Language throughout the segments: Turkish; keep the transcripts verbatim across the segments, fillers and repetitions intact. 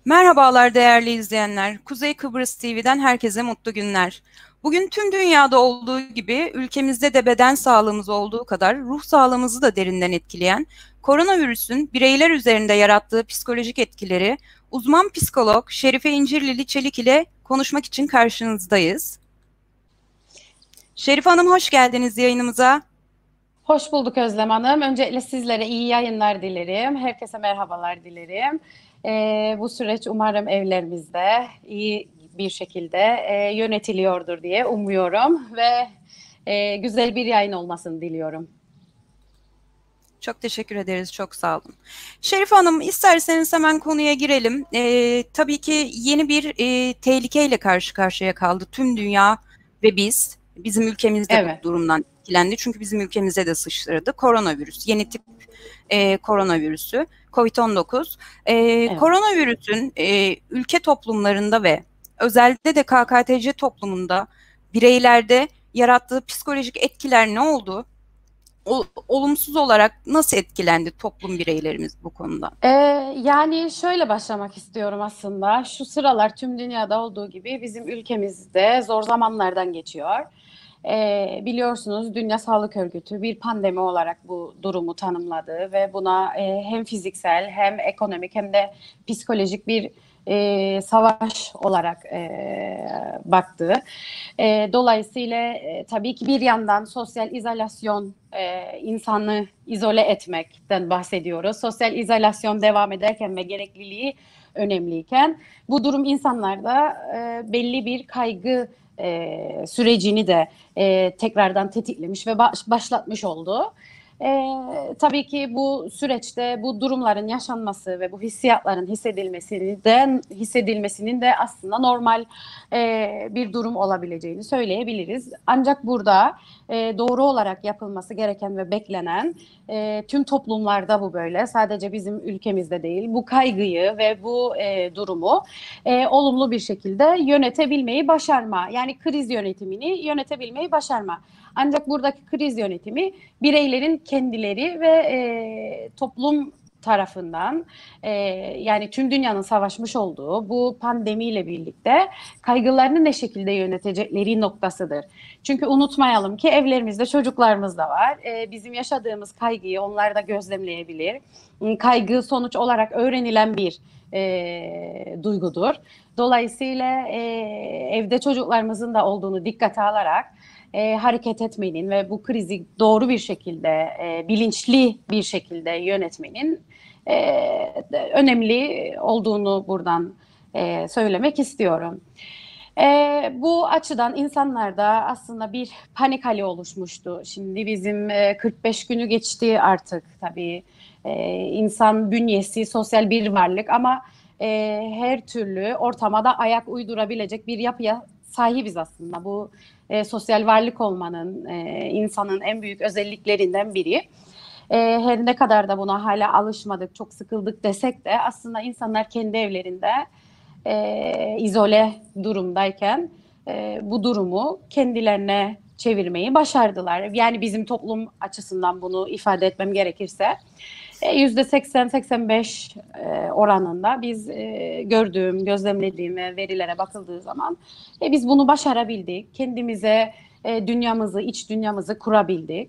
Merhabalar değerli izleyenler. Kuzey Kıbrıs T V'den herkese mutlu günler. Bugün tüm dünyada olduğu gibi ülkemizde de beden sağlığımız olduğu kadar ruh sağlığımızı da derinden etkileyen koronavirüsün bireyler üzerinde yarattığı psikolojik etkileri uzman psikolog Şerife İncirlili Çelik ile konuşmak için karşınızdayız. Şerife Hanım hoş geldiniz yayınımıza. Hoş bulduk Özlem Hanım. Öncelikle sizlere iyi yayınlar dilerim. Herkese merhabalar dilerim. Ee, bu süreç umarım evlerimizde iyi bir şekilde e, yönetiliyordur diye umuyorum ve e, güzel bir yayın olmasını diliyorum. Çok teşekkür ederiz, çok sağ olun. Şerife Hanım, isterseniz hemen konuya girelim. Ee, tabii ki yeni bir e, tehlikeyle karşı karşıya kaldı tüm dünya ve biz. Bizim ülkemiz de bu Evet, durumdan etkilendi. Çünkü bizim ülkemize de sıçradı. Koronavirüs, yeni tip e, koronavirüsü, kovid on dokuz. E, evet. koronavirüsün e, ülke toplumlarında ve özellikle de K K T C toplumunda bireylerde yarattığı psikolojik etkiler ne oldu? O, olumsuz olarak nasıl etkilendi toplum bireylerimiz bu konuda? Ee, Yani şöyle başlamak istiyorum aslında. Şu sıralar tüm dünyada olduğu gibi bizim ülkemizde zor zamanlardan geçiyor. Ee, biliyorsunuz Dünya Sağlık Örgütü bir pandemi olarak bu durumu tanımladı ve buna e, hem fiziksel hem ekonomik hem de psikolojik bir e, savaş olarak e, baktı. E, dolayısıyla e, tabii ki bir yandan sosyal izolasyon, e, insanı izole etmekten bahsediyoruz. Sosyal izolasyon devam ederken ve gerekliliği önemliyken bu durum insanlarda e, belli bir kaygı e, sürecini de e, tekrardan tetiklemiş ve baş, başlatmış oldu. E, tabii ki bu süreçte bu durumların yaşanması ve bu hissiyatların hissedilmesinin hissedilmesinin de aslında normal e, bir durum olabileceğini söyleyebiliriz. Ancak burada e, doğru olarak yapılması gereken ve beklenen e, tüm toplumlarda bu böyle. Sadece bizim ülkemizde değil. Bu kaygıyı ve bu e, durumu e, olumlu bir şekilde yönetebilmeyi başarma. Yani kriz yönetimini yönetebilmeyi başarma. Ancak buradaki kriz yönetimi bireylerin kendileri ve e, toplum tarafından e, yani tüm dünyanın savaşmış olduğu bu pandemiyle birlikte kaygılarını ne şekilde yönetecekleri noktasıdır. Çünkü unutmayalım ki evlerimizde çocuklarımız da var. E, bizim yaşadığımız kaygıyı onlar da gözlemleyebilir. Kaygı sonuç olarak öğrenilen bir e, duygudur. Dolayısıyla e, evde çocuklarımızın da olduğunu dikkate alarak e, hareket etmenin ve bu krizi doğru bir şekilde, e, bilinçli bir şekilde yönetmenin e, önemli olduğunu buradan e, söylemek istiyorum. E, Bu açıdan insanlarda aslında bir panik hali oluşmuştu. Şimdi bizim e, kırk beş günü geçti artık tabii. E, insan bünyesi sosyal bir varlık ama e, her türlü ortamada ayak uydurabilecek bir yapıya sahibiz aslında. Bu e, sosyal varlık olmanın e, insanın en büyük özelliklerinden biri. E, her ne kadar da buna hala alışmadık, çok sıkıldık desek de aslında insanlar kendi evlerinde e, izole durumdayken e, bu durumu kendilerine çevirmeyi başardılar. Yani bizim toplum açısından bunu ifade etmem gerekirse yüzde seksen seksen beş oranında biz e, gördüğüm, gözlemlediğim ve verilere bakıldığı zaman e, biz bunu başarabildik. Kendimize e, dünyamızı, iç dünyamızı kurabildik.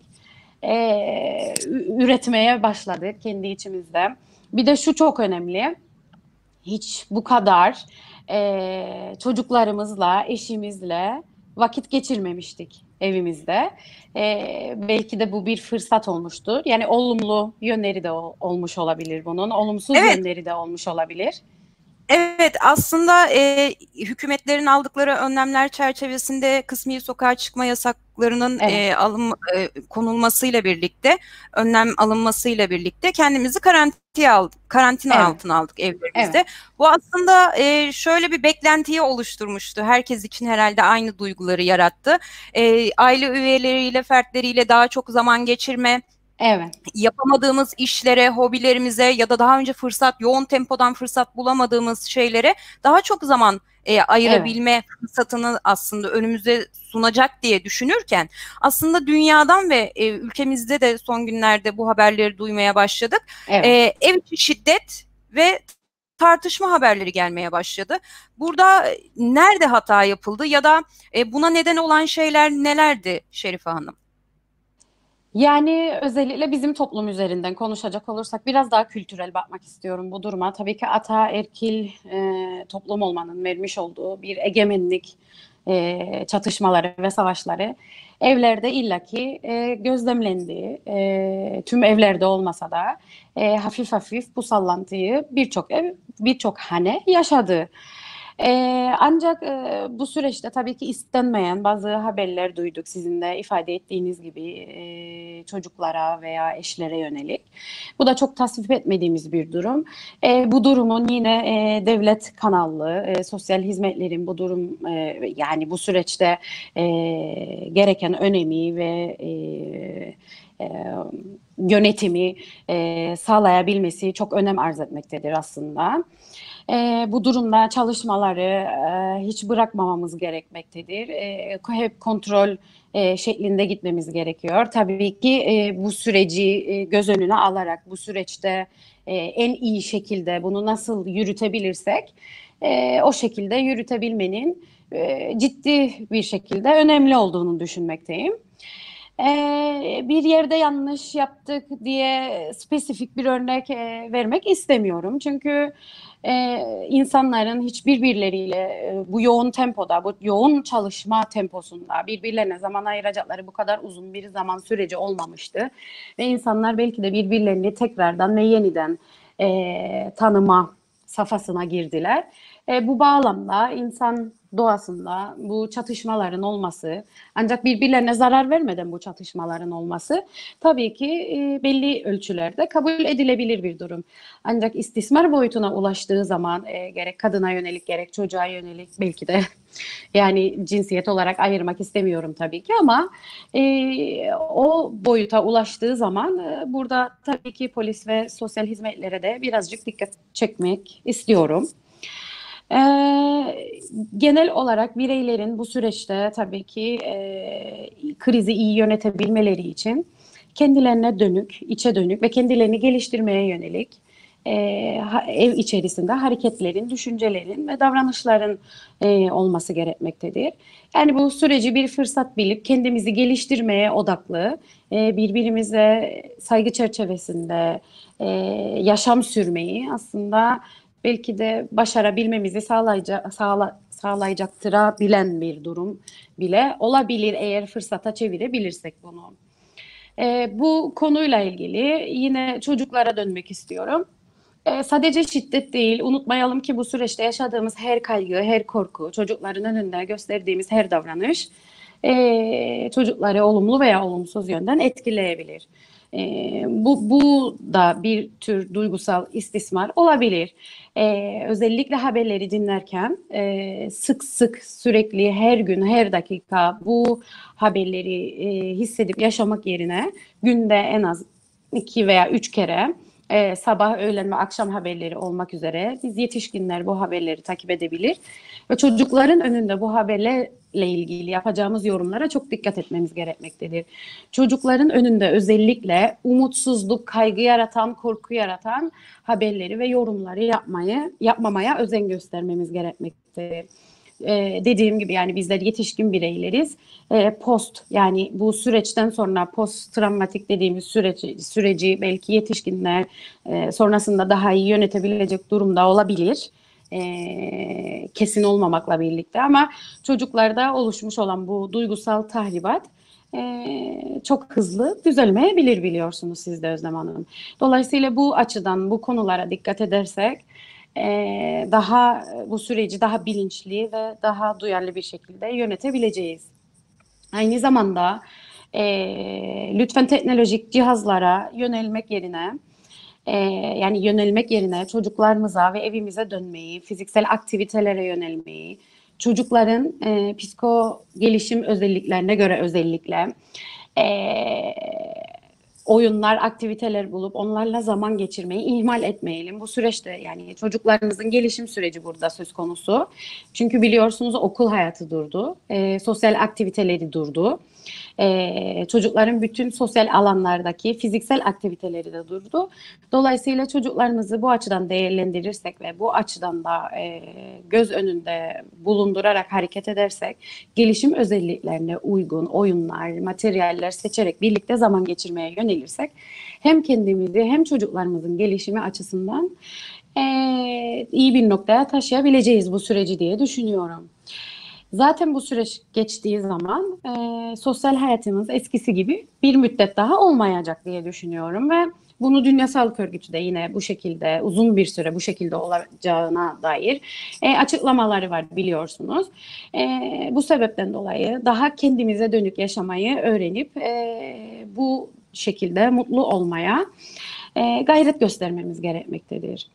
E, Üretmeye başladık kendi içimizde. Bir de şu çok önemli. Hiç bu kadar e, çocuklarımızla, eşimizle vakit geçirmemiştik evimizde. E, belki de bu bir fırsat olmuştur. Yani olumlu yönleri de ol, olmuş olabilir bunun, olumsuz Evet, yönleri de olmuş olabilir. evet aslında e, hükümetlerin aldıkları önlemler çerçevesinde kısmi sokağa çıkma yasaklarının Evet, e, alım, e, konulmasıyla birlikte, önlem alınmasıyla birlikte kendimizi karantinaya aldık, karantina evet, altına aldık evet, evlerimizde. Bu aslında e, şöyle bir beklentiyi oluşturmuştu. Herkes için herhalde aynı duyguları yarattı. E, aile üyeleriyle, fertleriyle daha çok zaman geçirme, evet, yapamadığımız işlere, hobilerimize ya da daha önce fırsat, yoğun tempodan fırsat bulamadığımız şeylere daha çok zaman e, evet, ayırabilme fırsatını aslında önümüze sunacak diye düşünürken aslında dünyadan ve e, ülkemizde de son günlerde bu haberleri duymaya başladık. E, evet, ev içi şiddet ve tartışma haberleri gelmeye başladı. Burada nerede hata yapıldı ya da e, buna neden olan şeyler nelerdi Şerife Hanım? Yani özellikle bizim toplum üzerinden konuşacak olursak biraz daha kültürel bakmak istiyorum bu duruma. Tabii ki ataerkil e, toplum olmanın vermiş olduğu bir egemenlik e, çatışmaları ve savaşları evlerde illaki e, gözlemlendi. E, tüm evlerde olmasa da e, hafif hafif bu sallantıyı birçok ev, birçok hane yaşadı. Ee, ancak e, bu süreçte tabii ki istenmeyen bazı haberler duyduk sizin de ifade ettiğiniz gibi e, çocuklara veya eşlere yönelik. Bu da çok tasvip etmediğimiz bir durum. E, bu durumun yine e, devlet kanallı, e, sosyal hizmetlerin bu durum e, yani bu süreçte e, gereken önemi ve e, e, yönetimi e, sağlayabilmesi çok önem arz etmektedir aslında. E, bu durumda çalışmaları e, hiç bırakmamamız gerekmektedir. E, hep kontrol e, şeklinde gitmemiz gerekiyor. Tabii ki e, bu süreci e, göz önüne alarak bu süreçte e, en iyi şekilde bunu nasıl yürütebilirsek e, o şekilde yürütebilmenin e, ciddi bir şekilde önemli olduğunu düşünmekteyim. Ee, bir yerde yanlış yaptık diye spesifik bir örnek e, vermek istemiyorum. Çünkü e, insanların hiç birbirleriyle e, bu yoğun tempoda, bu yoğun çalışma temposunda birbirlerine zaman ayıracakları bu kadar uzun bir zaman süreci olmamıştı. Ve insanlar belki de birbirlerini tekrardan ve yeniden e, tanıma safhasına girdiler. E, bu bağlamda insan doğasında bu çatışmaların olması, ancak birbirlerine zarar vermeden bu çatışmaların olması tabii ki e, belli ölçülerde kabul edilebilir bir durum. Ancak istismar boyutuna ulaştığı zaman e, gerek kadına yönelik gerek çocuğa yönelik belki de yani cinsiyet olarak ayırmak istemiyorum tabii ki ama e, o boyuta ulaştığı zaman e, burada tabii ki polis ve sosyal hizmetlere de birazcık dikkat çekmek istiyorum. Ee, genel olarak bireylerin bu süreçte tabii ki e, krizi iyi yönetebilmeleri için kendilerine dönük, içe dönük ve kendilerini geliştirmeye yönelik e, ha, ev içerisinde hareketlerin, düşüncelerin ve davranışların e, olması gerekmektedir. Yani bu süreci bir fırsat bilip kendimizi geliştirmeye odaklı, e, birbirimize saygı çerçevesinde e, yaşam sürmeyi aslında belki de başarabilmemizi sağlayacak, sağla, sağlayacaktırabilen bir durum bile olabilir eğer fırsata çevirebilirsek bunu. E, bu konuyla ilgili yine çocuklara dönmek istiyorum. E, sadece şiddet değil, unutmayalım ki bu süreçte yaşadığımız her kaygı, her korku, çocukların önünde gösterdiğimiz her davranış e, çocukları olumlu veya olumsuz yönden etkileyebilir. E, bu, bu da bir tür duygusal istismar olabilir. E, özellikle haberleri dinlerken e, sık sık sürekli her gün her dakika bu haberleri e, hissedip yaşamak yerine günde en az iki veya üç kere e, sabah, öğlen ve akşam haberleri olmak üzere biz yetişkinler bu haberleri takip edebilir ve çocukların önünde bu haberlerle ilgili yapacağımız yorumlara çok dikkat etmemiz gerekmektedir. Çocukların önünde özellikle umutsuzluk, kaygı yaratan, korku yaratan haberleri ve yorumları yapmayı, yapmamaya özen göstermemiz gerekmektedir. Ee, dediğim gibi yani bizler yetişkin bireyleriz. Ee, post yani bu süreçten sonra post travmatik dediğimiz süreci, süreci belki yetişkinler e, sonrasında daha iyi yönetebilecek durumda olabilir. E, kesin olmamakla birlikte ama çocuklarda oluşmuş olan bu duygusal tahribat e, çok hızlı düzelmeyebilir biliyorsunuz siz de Özlem Hanım. Dolayısıyla bu açıdan bu konulara dikkat edersek e, daha bu süreci daha bilinçli ve daha duyarlı bir şekilde yönetebileceğiz. Aynı zamanda e, lütfen teknolojik cihazlara yönelmek yerine e, yani yönelmek yerine çocuklarımıza ve evimize dönmeyi, fiziksel aktivitelere yönelmeyi, çocukların e, psiko gelişim özelliklerine göre özellikle e, oyunlar, aktiviteler bulup onlarla zaman geçirmeyi ihmal etmeyelim. Bu süreçte yani çocuklarımızın gelişim süreci burada söz konusu. Çünkü biliyorsunuz okul hayatı durdu, e, sosyal aktiviteleri durdu. E, çocukların bütün sosyal alanlardaki fiziksel aktiviteleri de durdu. Dolayısıyla çocuklarımızı bu açıdan değerlendirirsek ve bu açıdan da e, göz önünde bulundurarak hareket edersek, gelişim özelliklerine uygun oyunlar, materyaller seçerek birlikte zaman geçirmeye yönelirsek, hem kendimizi hem çocuklarımızın gelişimi açısından e, iyi bir noktaya taşıyabileceğiz bu süreci diye düşünüyorum. Zaten bu süreç geçtiği zaman e, sosyal hayatımız eskisi gibi bir müddet daha olmayacak diye düşünüyorum ve bunu Dünya Sağlık Örgütü de yine bu şekilde uzun bir süre bu şekilde olacağına dair e, açıklamaları var, biliyorsunuz. E, bu sebepten dolayı daha kendimize dönük yaşamayı öğrenip e, bu şekilde mutlu olmaya e, gayret göstermemiz gerekmektedir.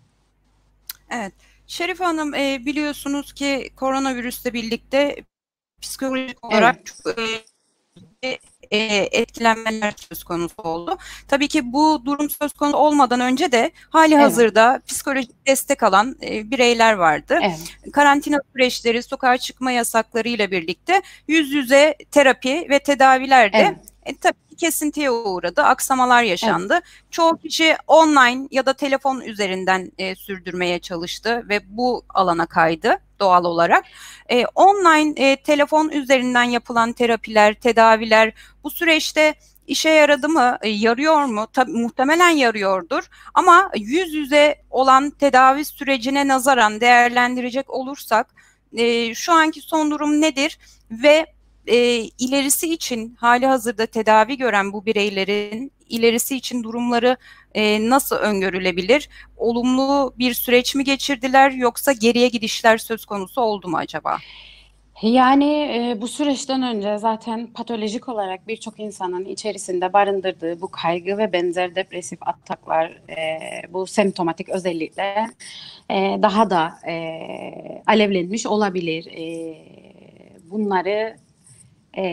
Evet. Şerife Hanım, e, biliyorsunuz ki koronavirüsle birlikte psikolojik olarak Evet. çok e, e, etkilenmeler söz konusu oldu. Tabii ki bu durum söz konusu olmadan önce de hali Evet. hazırda psikolojik destek alan e, bireyler vardı. Evet. Karantina süreçleri, sokağa çıkma yasakları ile birlikte yüz yüze terapi ve tedaviler de Evet. e, tabii ki kesintiye uğradı, aksamalar yaşandı. Evet. Çoğu kişi online ya da telefon üzerinden e, sürdürmeye çalıştı ve bu alana kaydı doğal olarak. E, online e, telefon üzerinden yapılan terapiler, tedaviler bu süreçte işe yaradı mı, e, yarıyor mu? Tabii muhtemelen yarıyordur. Ama yüz yüze olan tedavi sürecine nazaran değerlendirecek olursak e, şu anki son durum nedir ve e, ilerisi için hali hazırda tedavi gören bu bireylerin ilerisi için durumları e, nasıl öngörülebilir? Olumlu bir süreç mi geçirdiler yoksa geriye gidişler söz konusu oldu mu acaba? Yani e, bu süreçten önce zaten patolojik olarak birçok insanın içerisinde barındırdığı bu kaygı ve benzer depresif ataklar, e, bu semptomatik özellikle e, daha da e, alevlenmiş olabilir. E, bunları e,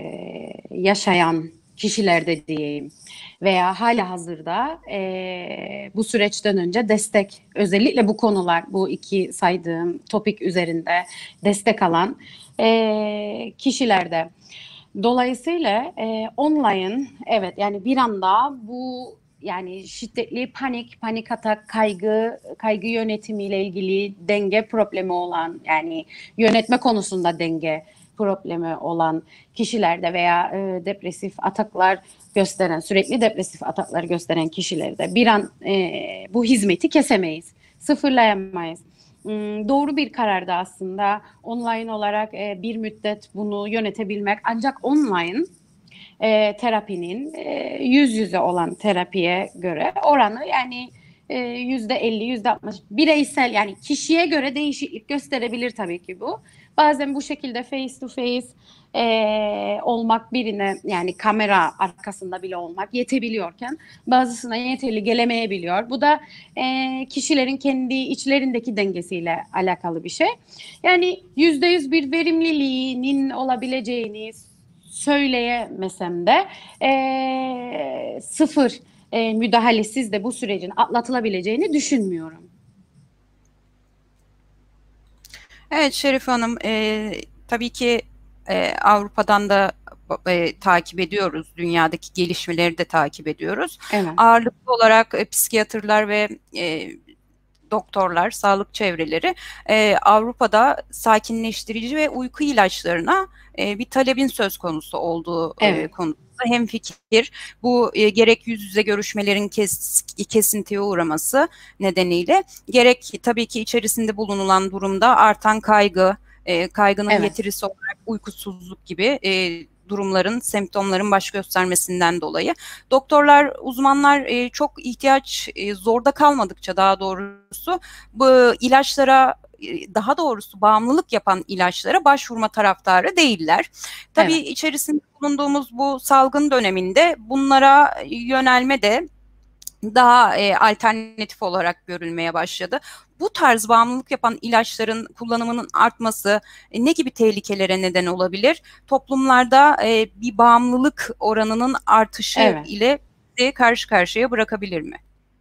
yaşayan kişilerde diyeyim veya hala hazırda e, bu süreçten önce destek, özellikle bu konular, bu iki saydığım topik üzerinde destek alan e, kişilerde. Dolayısıyla e, online, evet, yani bir anda bu, yani şiddetli panik, panik atak, kaygı, kaygı yönetimiyle ilgili denge problemi olan, yani yönetme konusunda denge problemi olan kişilerde veya e, depresif ataklar gösteren, sürekli depresif ataklar gösteren kişilerde bir an e, bu hizmeti kesemeyiz, sıfırlayamayız. Hmm, doğru bir karardı aslında online olarak e, bir müddet bunu yönetebilmek, ancak online e, terapinin e, yüz yüze olan terapiye göre oranı, yani e, yüzde elli, yüzde altmış bireysel, yani kişiye göre değişiklik gösterebilir tabii ki bu. Bazen bu şekilde face to face e, olmak, birine yani kamera arkasında bile olmak yetebiliyorken bazısına yeterli gelemeyebiliyor. Bu da e, kişilerin kendi içlerindeki dengesiyle alakalı bir şey. Yani yüzde yüz bir verimliliğinin olabileceğini söyleyemesem de e, sıfır e, müdahalesiz de bu sürecin atlatılabileceğini düşünmüyorum. Evet Şerife Hanım, e, tabii ki e, Avrupa'dan da e, takip ediyoruz, dünyadaki gelişmeleri de takip ediyoruz. Evet. Ağırlıklı olarak e, psikiyatrlar ve e, doktorlar, sağlık çevreleri e, Avrupa'da sakinleştirici ve uyku ilaçlarına e, bir talebin söz konusu olduğu e, Evet. konusunda hemfikir. Bu e, gerek yüz yüze görüşmelerin kes, kesintiye uğraması nedeniyle, gerek tabii ki içerisinde bulunulan durumda artan kaygı, e, kaygının Evet. getirisi olarak uykusuzluk gibi e, durumların, semptomların baş göstermesinden dolayı doktorlar, uzmanlar e, çok ihtiyaç e, zorda kalmadıkça, daha doğrusu bu ilaçlara, e, daha doğrusu bağımlılık yapan ilaçlara başvurma taraftarı değiller. Tabii Evet. içerisinde bulunduğumuz bu salgın döneminde bunlara yönelme de daha e, alternatif olarak görülmeye başladı. Bu tarz bağımlılık yapan ilaçların kullanımının artması e, ne gibi tehlikelere neden olabilir? Toplumlarda e, bir bağımlılık oranının artışı Evet. ile bizi karşı karşıya bırakabilir mi?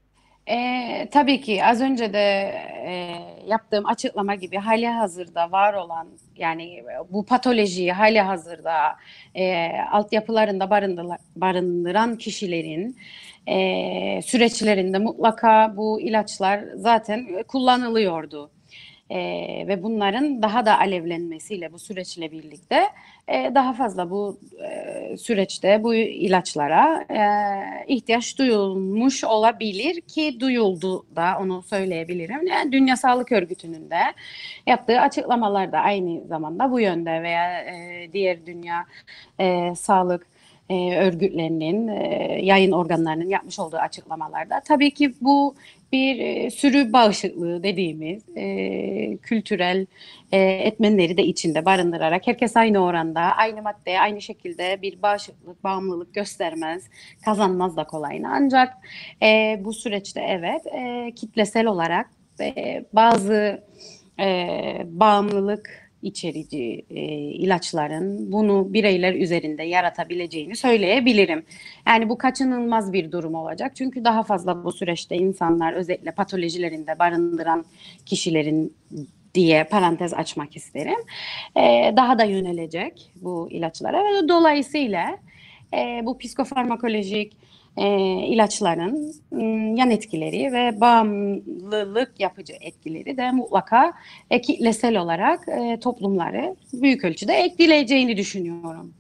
E, tabii ki az önce de e, yaptığım açıklama gibi hali hazırda var olan, yani bu patolojiyi hali hazırda e, altyapılarında barındıla- barındıran kişilerin e, süreçlerinde mutlaka bu ilaçlar zaten kullanılıyordu. Ee, ve bunların daha da alevlenmesiyle bu süreçle birlikte e, daha fazla bu e, süreçte bu ilaçlara e, ihtiyaç duyulmuş olabilir ki duyuldu da, onu söyleyebilirim. Yani Dünya Sağlık Örgütü'nün de yaptığı açıklamalar da aynı zamanda bu yönde, veya e, diğer dünya e, sağlık e, örgütlerinin, e, yayın organlarının yapmış olduğu açıklamalarda. Tabii ki bu bir e, sürü bağışıklığı dediğimiz e, kültürel e, etmenleri de içinde barındırarak herkes aynı oranda, aynı maddeye, aynı şekilde bir bağışıklık, bağımlılık göstermez, kazanmaz da kolayına. Ancak e, bu süreçte evet, e, kitlesel olarak e, bazı e, bağımlılık içerici e, ilaçların bunu bireyler üzerinde yaratabileceğini söyleyebilirim. Yani bu kaçınılmaz bir durum olacak. Çünkü daha fazla bu süreçte insanlar, özellikle patolojilerinde barındıran kişilerin diye parantez açmak isterim, e, daha da yönelecek bu ilaçlara ve dolayısıyla e, bu psikofarmakolojik e, ilaçların m, yan etkileri ve bağımlılık yapıcı etkileri de mutlaka e, kitlesel olarak e, toplumları büyük ölçüde etkileyeceğini düşünüyorum.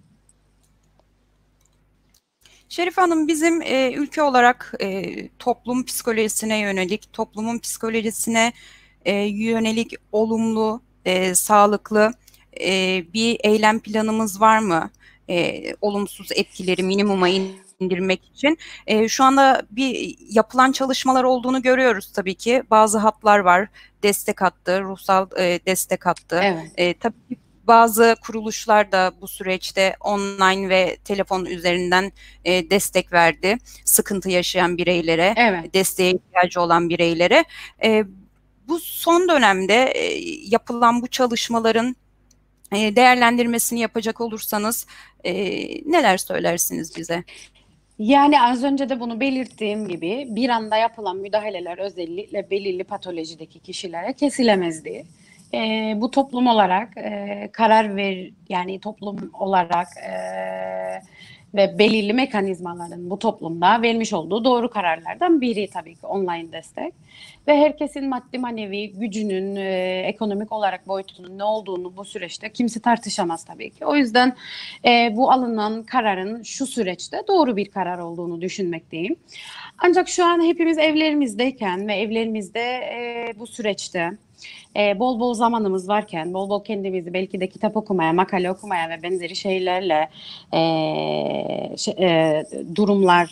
Şerife Hanım, bizim e, ülke olarak e, toplum psikolojisine yönelik, toplumun psikolojisine e, yönelik olumlu, e, sağlıklı e, bir eylem planımız var mı? E, olumsuz etkileri minimuma indirmek için. E, şu anda bir yapılan çalışmalar olduğunu görüyoruz tabii ki. Bazı hatlar var, destek hattı, ruhsal e, destek hattı. Evet. E, tabii ki bazı kuruluşlar da bu süreçte online ve telefon üzerinden e, destek verdi. Sıkıntı yaşayan bireylere, Evet. desteğe ihtiyacı olan bireylere. E, bu son dönemde e, yapılan bu çalışmaların e, değerlendirmesini yapacak olursanız e, neler söylersiniz bize? Yani az önce de bunu belirttiğim gibi bir anda yapılan müdahaleler özellikle belirli patolojideki kişilere kesilemezdi. Ee, bu toplum olarak e, karar ver, yani toplum olarak e, ve belirli mekanizmaların bu toplumda vermiş olduğu doğru kararlardan biri tabii ki online destek. Ve herkesin maddi manevi gücünün, e, ekonomik olarak boyutunun ne olduğunu bu süreçte kimse tartışamaz tabii ki. O yüzden e, bu alınan kararın şu süreçte doğru bir karar olduğunu düşünmekteyim. Ancak şu an hepimiz evlerimizdeyken ve evlerimizde e, bu süreçte e, bol bol zamanımız varken, bol bol kendimizi belki de kitap okumaya, makale okumaya ve benzeri şeylerle e, şey, e, durumlar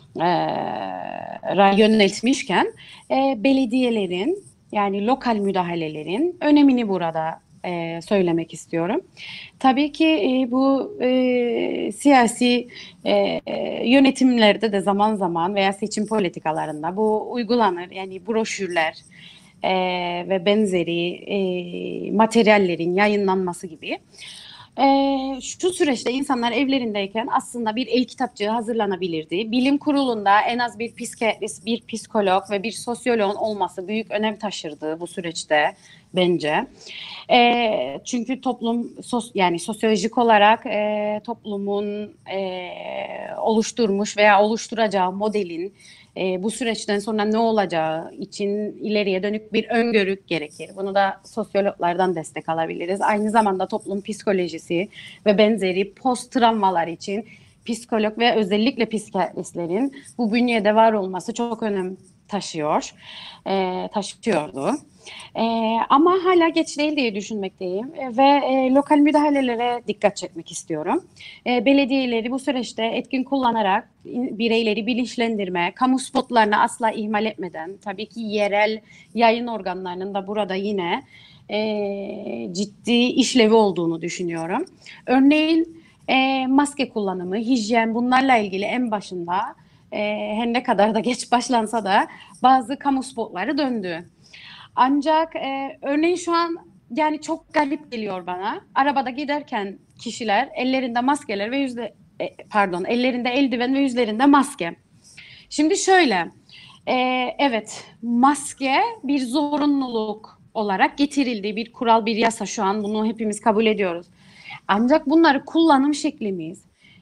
e, yöneltmişken e, belediyelerin, yani lokal müdahalelerin önemini burada e, söylemek istiyorum. Tabii ki e, bu e, siyasi e, yönetimlerde de zaman zaman veya seçim politikalarında bu uygulanır. Yani broşürler e, ve benzeri e, materyallerin yayınlanması gibi. E, şu süreçte insanlar evlerindeyken aslında bir el kitapçığı hazırlanabilirdi. Bilim kurulunda en az bir psikiyatrist, bir psikolog ve bir sosyoloğun olması büyük önem taşırdı bu süreçte bence. E, çünkü toplum sos, yani sosyolojik olarak e, toplumun e, oluşturmuş veya oluşturacağı modelin e, bu süreçten sonra ne olacağı için ileriye dönük bir öngörü gerekir. Bunu da sosyologlardan destek alabiliriz. Aynı zamanda toplum psikolojisi ve benzeri post travmalar için psikolog ve özellikle psikiyatristlerin bu bünyede var olması çok önem taşıyor, e, taşıyordu. E, ama hala geç değil diye düşünmekteyim e, ve e, lokal müdahalelere dikkat çekmek istiyorum. E, belediyeleri bu süreçte etkin kullanarak bireyleri bilinçlendirme, kamu spotlarını asla ihmal etmeden, tabii ki yerel yayın organlarının da burada yine e, ciddi işlevi olduğunu düşünüyorum. Örneğin e, maske kullanımı, hijyen, bunlarla ilgili en başında e, her ne kadar da geç başlansa da bazı kamu spotları döndü. Ancak e, örneğin şu an yani çok garip geliyor bana. Arabada giderken kişiler ellerinde maskeler ve yüzde e, pardon ellerinde eldiven ve yüzlerinde maske. Şimdi şöyle Ee, evet, maske bir zorunluluk olarak getirildi. Bir kural, bir yasa, şu an bunu hepimiz kabul ediyoruz. Ancak bunları kullanım şeklimiz,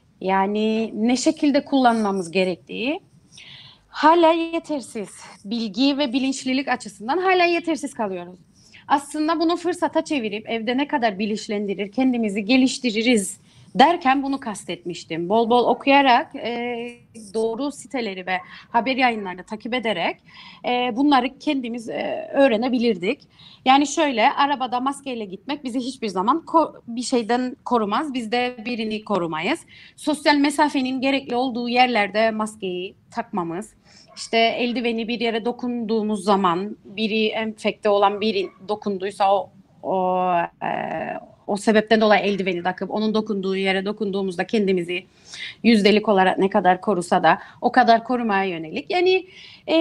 yani ne şekilde kullanmamız gerektiği hala yetersiz. Bilgi ve bilinçlilik açısından hala yetersiz kalıyoruz. Aslında bunu fırsata çevirip evde ne kadar bilinçlendirir, kendimizi geliştiririz derken bunu kastetmiştim. Bol bol okuyarak, e, doğru siteleri ve haber yayınlarını takip ederek e, bunları kendimiz e, öğrenebilirdik. Yani şöyle, arabada maskeyle gitmek bizi hiçbir zaman ko- bir şeyden korumaz. Biz de birini korumayız. Sosyal mesafenin gerekli olduğu yerlerde maskeyi takmamız, işte eldiveni bir yere dokunduğumuz zaman, biri enfekte olan biri dokunduysa o o, e, o sebepten dolayı eldiveni takıp onun dokunduğu yere dokunduğumuzda kendimizi yüzdelik olarak ne kadar korusa da o kadar korumaya yönelik. Yani e,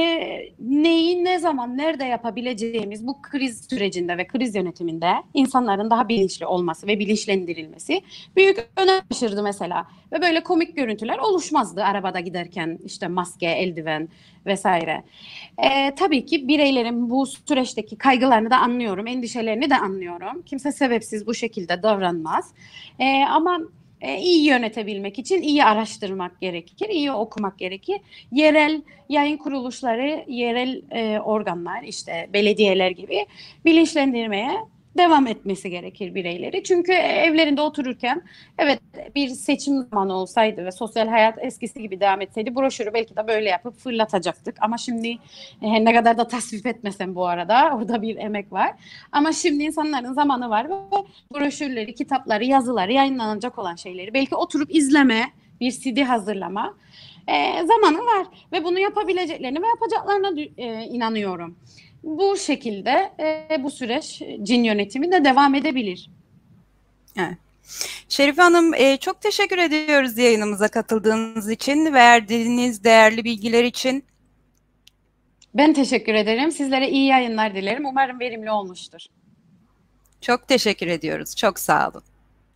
neyi ne zaman nerede yapabileceğimiz bu kriz sürecinde ve kriz yönetiminde insanların daha bilinçli olması ve bilinçlendirilmesi büyük önem taşırdı mesela. Ve böyle komik görüntüler oluşmazdı arabada giderken, işte maske, eldiven vesaire. E, tabii ki bireylerin bu süreçteki kaygılarını da anlıyorum, endişelerini de anlıyorum. Kimse sebepsiz bu şekilde davranmaz. E, ama e, iyi yönetebilmek için iyi araştırmak gerekir, iyi okumak gerekir. Yerel yayın kuruluşları, yerel e, organlar, işte belediyeler gibi bilinçlendirmeye devam etmesi gerekir bireyleri. Çünkü evlerinde otururken, evet, bir seçim zamanı olsaydı ve sosyal hayat eskisi gibi devam etseydi broşürü belki de böyle yapıp fırlatacaktık. Ama şimdi e, ne kadar da tasvip etmesem bu arada orada bir emek var. Ama şimdi insanların zamanı var ve broşürleri, kitapları, yazıları, yayınlanacak olan şeyleri belki oturup izleme, bir C D hazırlama e, zamanı var. Ve bunu yapabileceklerini ve yapacaklarına e, inanıyorum. Bu şekilde e, bu süreç cin yönetimi de devam edebilir. Evet. Şerife Hanım, e, çok teşekkür ediyoruz yayınımıza katıldığınız için, verdiğiniz değerli bilgiler için. Ben teşekkür ederim. Sizlere iyi yayınlar dilerim. Umarım verimli olmuştur. Çok teşekkür ediyoruz. Çok sağ olun.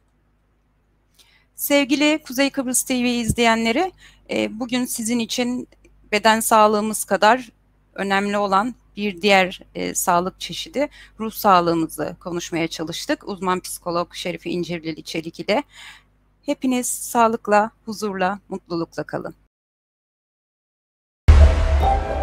Sevgili Kuzey Kıbrıs T V izleyenleri, e, bugün sizin için beden sağlığımız kadar önemli olan bir diğer e, sağlık çeşidi ruh sağlığımızı konuşmaya çalıştık. Uzman psikolog Şerife İncirlili Çelik ile. Hepiniz sağlıkla, huzurla, mutlulukla kalın.